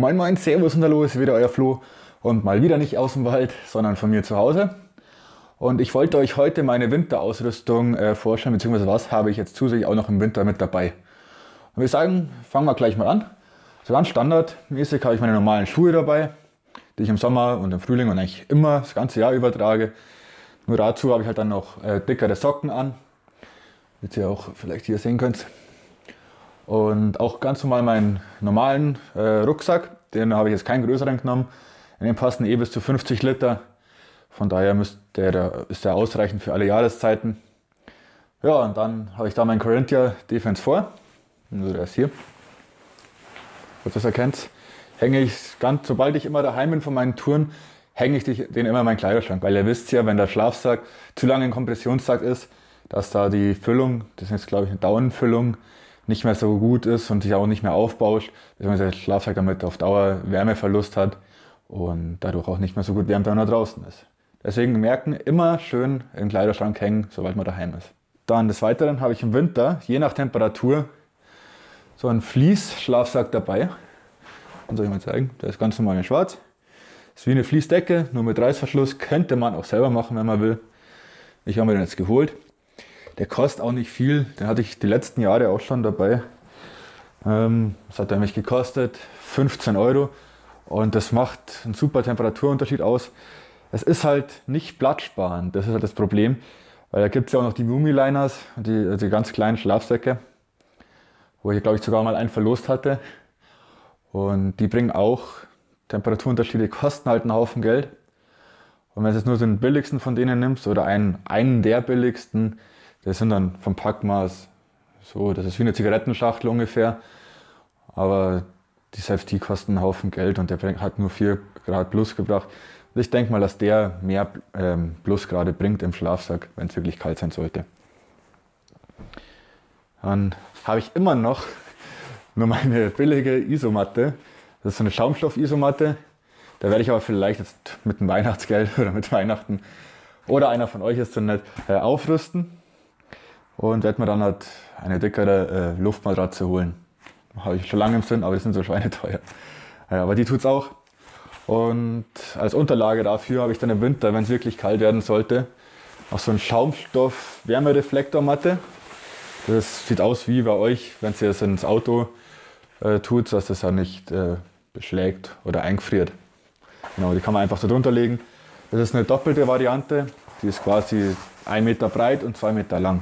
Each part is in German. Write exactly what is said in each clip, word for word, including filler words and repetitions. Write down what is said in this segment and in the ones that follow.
Moin Moin, Servus und Hallo, ist wieder euer Flo und mal wieder nicht aus dem Wald, sondern von mir zu Hause. Und ich wollte euch heute meine Winterausrüstung äh, vorstellen, beziehungsweise was habe ich jetzt zusätzlich auch noch im Winter mit dabei. Und wir sagen, fangen wir gleich mal an. So ganz standardmäßig habe ich meine normalen Schuhe dabei, die ich im Sommer und im Frühling und eigentlich immer das ganze Jahr übertrage. Nur dazu habe ich halt dann noch äh, dickere Socken an, wie ihr auch vielleicht hier sehen könnt. Und auch ganz normal meinen normalen äh, Rucksack, den habe ich jetzt keinen größeren genommen. In dem passen eh bis zu fünfzig Liter. Von daher müsst der, der, ist der ausreichend für alle Jahreszeiten. Ja, und dann habe ich da meinen Corinthia Defense vier. Also der ist hier. Falls ihr das erkennt, hänge ich ganz, sobald ich immer daheim bin von meinen Touren, hänge ich den immer in meinen Kleiderschrank. Weil ihr wisst ja, wenn der Schlafsack zu lange ein Kompressionssack ist, dass da die Füllung, das ist jetzt glaube ich eine Daunenfüllung, nicht mehr so gut ist und sich auch nicht mehr aufbauscht, beziehungsweise der Schlafsack damit auf Dauer Wärmeverlust hat und dadurch auch nicht mehr so gut wärmt, wenn er draußen ist. Deswegen merken, immer schön im Kleiderschrank hängen, sobald man daheim ist. Dann des Weiteren habe ich im Winter, je nach Temperatur, so einen Fleece-Schlafsack dabei. Den soll ich mal zeigen, der ist ganz normal in schwarz. Ist wie eine Fließdecke, nur mit Reißverschluss, könnte man auch selber machen, wenn man will. Ich habe mir den jetzt geholt. Der kostet auch nicht viel, den hatte ich die letzten Jahre auch schon dabei. Ähm, das hat er mich gekostet, fünfzehn Euro. Und das macht einen super Temperaturunterschied aus. Es ist halt nicht platzsparend, das ist halt das Problem. Weil da gibt es ja auch noch die Mumiliners, die, die ganz kleinen Schlafsäcke, wo ich glaube ich sogar mal einen verlost hatte. Und die bringen auch Temperaturunterschiede, kosten halt einen Haufen Geld. Und wenn du jetzt nur den billigsten von denen nimmst oder einen, einen der billigsten, das sind dann vom Packmaß so, das ist wie eine Zigarettenschachtel ungefähr. Aber die selbst die kosten einen Haufen Geld und der hat nur vier Grad plus gebracht. Und ich denke mal, dass der mehr ähm, Plusgrade bringt im Schlafsack, wenn es wirklich kalt sein sollte. Dann habe ich immer noch nur meine billige Isomatte. Das ist so eine Schaumstoff-Isomatte. Da werde ich aber vielleicht jetzt mit dem Weihnachtsgeld oder mit Weihnachten oder einer von euch ist so nett äh, aufrüsten. Und werde mir dann halt eine dickere äh, Luftmatratze holen. Habe ich schon lange im Sinn, aber die sind so schweineteuer. Ja, aber die tut's auch. Und als Unterlage dafür habe ich dann im Winter, wenn es wirklich kalt werden sollte, auch so einen Schaumstoff-Wärmereflektormatte. Das sieht aus wie bei euch, wenn ihr es ins Auto äh, tut, dass das ja nicht äh, beschlägt oder eingefriert. Genau, die kann man einfach so drunter legen. Das ist eine doppelte Variante. Die ist quasi ein Meter breit und zwei Meter lang.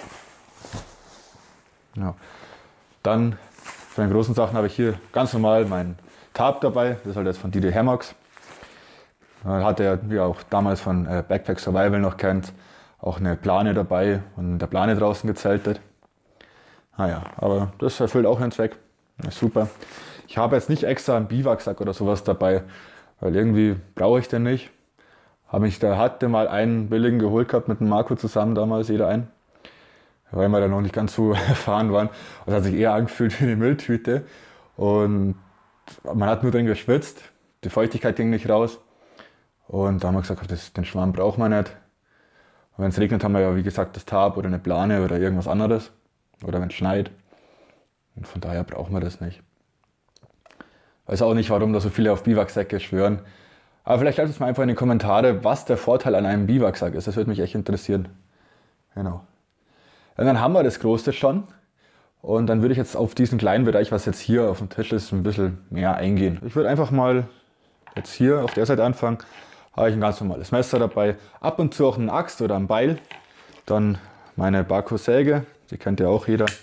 Ja. Dann von den großen Sachen habe ich hier ganz normal mein Tarp dabei. Das ist halt jetzt von D D Hermax. Da hat er, wie auch damals von äh, Backpack Survival noch kennt, auch eine Plane dabei und in der Plane draußen gezeltet. Naja, aber das erfüllt auch einen Zweck. Das ist super. Ich habe jetzt nicht extra einen Biwaksack oder sowas dabei, weil irgendwie brauche ich den nicht. Habe ich da hatte mal einen billigen geholt gehabt mit dem Marco zusammen damals, jeder einen. Weil wir da noch nicht ganz so erfahren waren. Das hat sich eher angefühlt wie eine Mülltüte. Und man hat nur drin geschwitzt, die Feuchtigkeit ging nicht raus. Und da haben wir gesagt, das, den Schwamm braucht man nicht. Und wenn es regnet, haben wir ja wie gesagt das Tarp oder eine Plane oder irgendwas anderes. Oder wenn es schneit. Und von daher brauchen wir das nicht. Ich weiß auch nicht, warum da so viele auf Biwaksäcke schwören. Aber vielleicht schreibt es mal einfach in die Kommentare, was der Vorteil an einem Biwaksack ist. Das würde mich echt interessieren. Genau. Und dann haben wir das Größte schon. Und dann würde ich jetzt auf diesen kleinen Bereich, was jetzt hier auf dem Tisch ist, ein bisschen mehr eingehen. Ich würde einfach mal jetzt hier auf der Seite anfangen. Habe ich ein ganz normales Messer dabei. Ab und zu auch eine Axt oder ein Beil. Dann meine Barco-Säge. Die kennt ja auch jeder.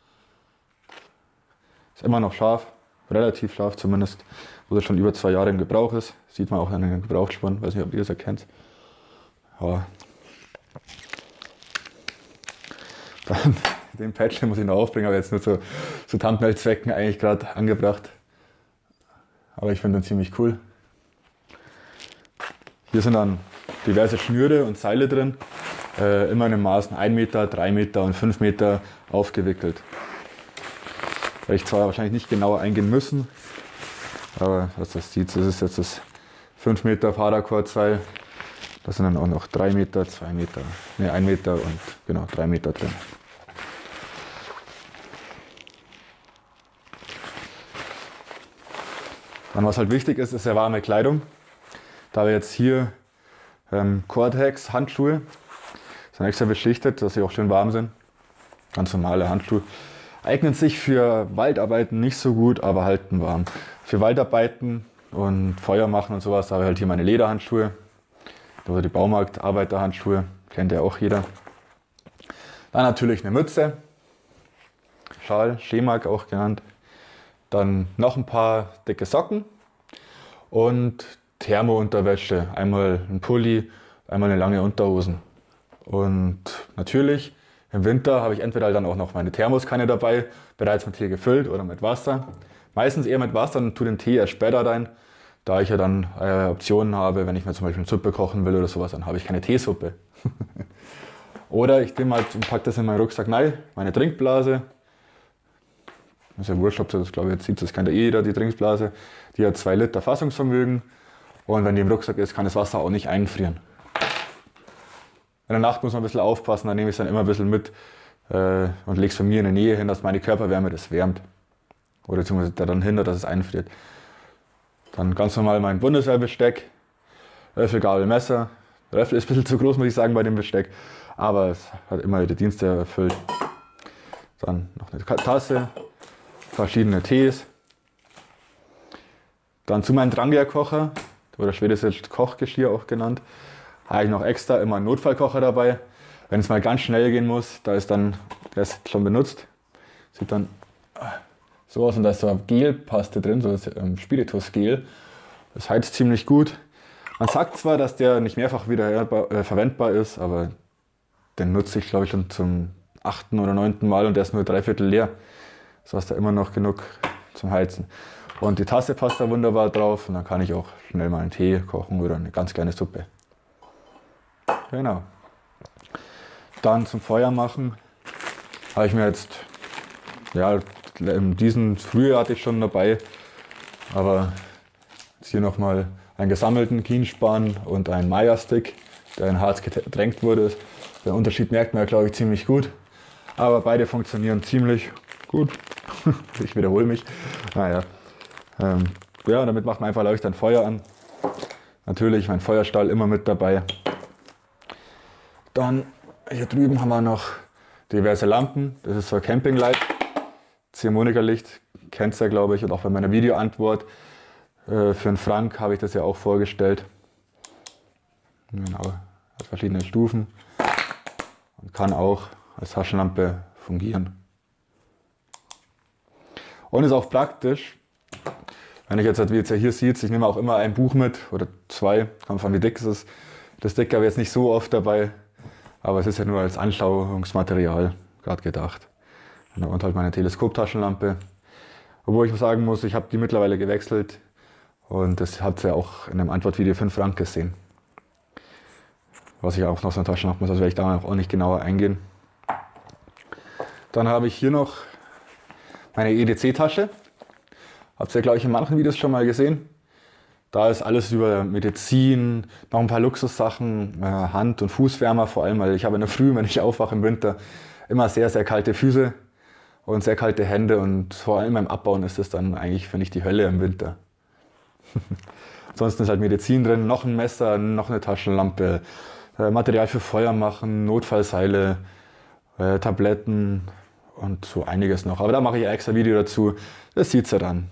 Ist immer noch scharf. Relativ scharf zumindest. Wo sie schon über zwei Jahre im Gebrauch ist. Sieht man auch an den Gebrauchsspuren. Weiß nicht, ob ihr das erkennt. Ja. Dann den Patch muss ich noch aufbringen, aber jetzt nur zu, zu Thumbnail-Zwecken eigentlich gerade angebracht. Aber ich finde den ziemlich cool. Hier sind dann diverse Schnüre und Seile drin. Äh, immer in den Maßen ein Meter, drei Meter und fünf Meter aufgewickelt. Werde ich zwar wahrscheinlich nicht genauer eingehen müssen, aber was das sieht, das ist jetzt das fünf Meter Paracord-Seil. Da sind dann auch noch drei Meter, zwei Meter, ne, ein Meter und genau drei Meter drin. Dann was halt wichtig ist, ist ja warme Kleidung. Da habe ich jetzt hier ähm, Cortex Handschuhe. Sind extra beschichtet, dass sie auch schön warm sind. Ganz normale Handschuhe. Eignen sich für Waldarbeiten nicht so gut, aber halten warm. Für Waldarbeiten und Feuer machen und sowas, da habe ich halt hier meine Lederhandschuhe. Oder die Baumarkt-Arbeiterhandschuhe, kennt ja auch jeder. Dann natürlich eine Mütze, Schal, Schemak auch genannt. Dann noch ein paar dicke Socken und Thermounterwäsche. Einmal ein Pulli, einmal eine lange Unterhosen. Und natürlich im Winter habe ich entweder dann auch noch meine Thermoskanne dabei, bereits mit Tee gefüllt oder mit Wasser. Meistens eher mit Wasser und tue den Tee erst später rein, da ich ja dann äh, Optionen habe, wenn ich mir zum Beispiel eine Suppe kochen will oder sowas, dann habe ich keine Teesuppe. Oder ich nehme halt und packe das in meinen Rucksack rein, meine Trinkblase. Das ist ja wurscht, ob das, glaube ich, jetzt sieht, das kennt ja eh jeder, die Trinkblase. Die hat zwei Liter Fassungsvermögen und wenn die im Rucksack ist, kann das Wasser auch nicht einfrieren. In der Nacht muss man ein bisschen aufpassen, dann nehme ich es dann immer ein bisschen mit äh, und lege es von mir in der Nähe hin, dass meine Körperwärme das wärmt. Oder beziehungsweise daran hindert, dass es einfriert. Dann ganz normal mein Bundeswehrbesteck, Löffel, Gabel, Messer. Der Löffel ist ein bisschen zu groß, muss ich sagen, bei dem Besteck, aber es hat immer die Dienste erfüllt. Dann noch eine Tasse, verschiedene Tees. Dann zu meinem Drangia-Kocher, oder schwedische Kochgeschirr auch genannt, habe ich noch extra immer einen Notfallkocher dabei. Wenn es mal ganz schnell gehen muss, da ist dann, der ist schon benutzt, sieht dann so aus und da ist so eine Gelpaste drin, so das ähm, Spiritusgel. Das heizt ziemlich gut. Man sagt zwar, dass der nicht mehrfach wieder äh, verwendbar ist, aber den nutze ich glaube ich schon zum achten oder neunten Mal und der ist nur dreiviertel leer. So hast du immer noch genug zum Heizen. Und die Tasse passt da wunderbar drauf und dann kann ich auch schnell mal einen Tee kochen oder eine ganz kleine Suppe. Genau. Dann zum Feuer machen habe ich mir jetzt, ja, diesen Frühjahr hatte ich schon dabei, aber jetzt hier nochmal einen gesammelten Kienspan und einen Maya-Stick, der in Harz getränkt wurde. Den Unterschied merkt man ja, glaube ich, ziemlich gut, aber beide funktionieren ziemlich gut. Ich wiederhole mich. Naja, ähm, ja, damit macht man einfach leicht ein Feuer an. Natürlich mein Feuerstahl immer mit dabei. Dann hier drüben haben wir noch diverse Lampen. Das ist so ein Campinglight. Ziehharmonikalicht, kennt ihr ja, glaube ich, und auch bei meiner Videoantwort äh, für einen Frank habe ich das ja auch vorgestellt. Genau, hat verschiedene Stufen und kann auch als Taschenlampe fungieren. Und ist auch praktisch, wenn ich jetzt, wie jetzt ja hier seht, ich nehme auch immer ein Buch mit oder zwei, kommt von wie dick es ist. Das Dick habe ich jetzt nicht so oft dabei, aber es ist ja nur als Anschauungsmaterial gerade gedacht. Und halt meine Teleskoptaschenlampe. Obwohl ich sagen muss, ich habe die mittlerweile gewechselt und das habt ihr ja auch in einem Antwortvideo für einen Frank gesehen. Was ich auch noch so eine Taschenlampe muss, also werde ich da auch nicht genauer eingehen. Dann habe ich hier noch meine E D C-Tasche. Habt ihr ja, glaube ich, in manchen Videos schon mal gesehen. Da ist alles über Medizin, noch ein paar Luxussachen, äh, Hand- und Fußwärmer vor allem, weil ich habe in der Früh, wenn ich aufwache im Winter, immer sehr, sehr kalte Füße und sehr kalte Hände und vor allem beim Abbauen ist das dann eigentlich, finde ich, die Hölle im Winter. Ansonsten ist halt Medizin drin, noch ein Messer, noch eine Taschenlampe, äh, Material für Feuer machen, Notfallseile, äh, Tabletten und so einiges noch. Aber da mache ich ein extra Video dazu, das seht ihr dann.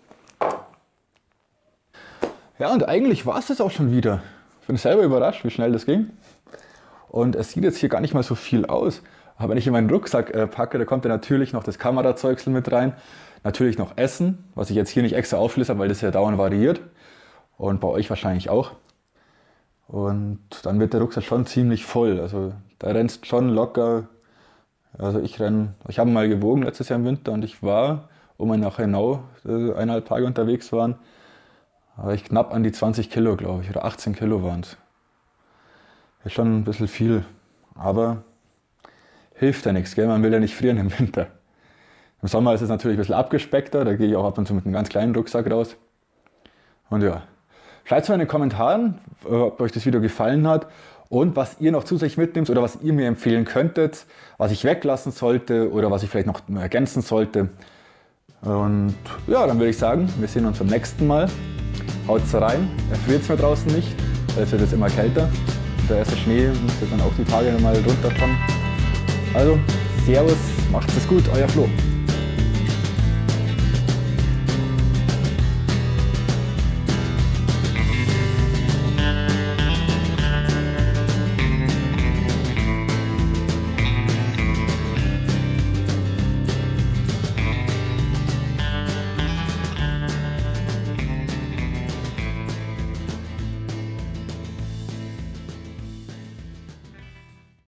Ja, und eigentlich war es das auch schon wieder. Ich bin selber überrascht, wie schnell das ging. Und es sieht jetzt hier gar nicht mal so viel aus. Aber wenn ich in meinen Rucksack äh, packe, da kommt ja natürlich noch das Kamerazeugsel mit rein. Natürlich noch Essen, was ich jetzt hier nicht extra aufschließe, weil das ja dauernd variiert. Und bei euch wahrscheinlich auch. Und dann wird der Rucksack schon ziemlich voll. Also da rennst schon locker. Also ich renn, ich habe mal gewogen letztes Jahr im Winter und ich war, um wir nach Hernau äh, eineinhalb Tage unterwegs waren, aber ich knapp an die zwanzig Kilo, glaube ich, oder achtzehn Kilo waren es. Ist schon ein bisschen viel, aber hilft ja nichts, gell? Man will ja nicht frieren im Winter. Im Sommer ist es natürlich ein bisschen abgespeckter, da gehe ich auch ab und zu mit einem ganz kleinen Rucksack raus. Und ja, schreibt mal in den Kommentaren, ob euch das Video gefallen hat und was ihr noch zusätzlich mitnehmt oder was ihr mir empfehlen könntet, was ich weglassen sollte oder was ich vielleicht noch ergänzen sollte. Und ja, dann würde ich sagen, wir sehen uns beim nächsten Mal. Haut's rein, erfriert es mir draußen nicht, weil es wird jetzt immer kälter. Und der erste Schnee müsste dann auch die Tage mal runterkommen. Also, Servus, macht's es gut, euer Flo.